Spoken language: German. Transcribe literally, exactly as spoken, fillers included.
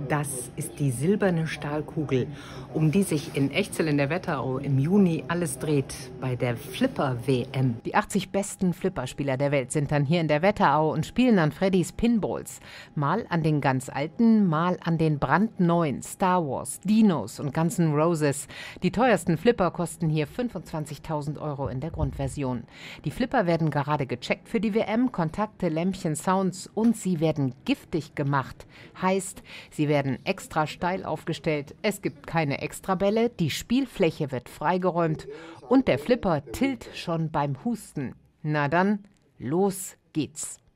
Das ist die silberne Stahlkugel, um die sich in Echzell in der Wetterau im Juni alles dreht bei der Flipper-W M. Die achtzig besten Flipperspieler der Welt sind dann hier in der Wetterau und spielen an Freddys Pinballs. Mal an den ganz alten, mal an den brandneuen Star Wars, Dinos und Guns N' Roses. Die teuersten Flipper kosten hier fünfundzwanzigtausend Euro in der Grundversion. Die Flipper werden gerade gecheckt für die W M, Kontakte, Lämpchen, Sounds, und sie werden giftig gemacht. Heißt, sie werden extra steil aufgestellt, es gibt keine Extrabälle, die Spielfläche wird freigeräumt und der Flipper tilt schon beim Husten. Na dann, los geht's.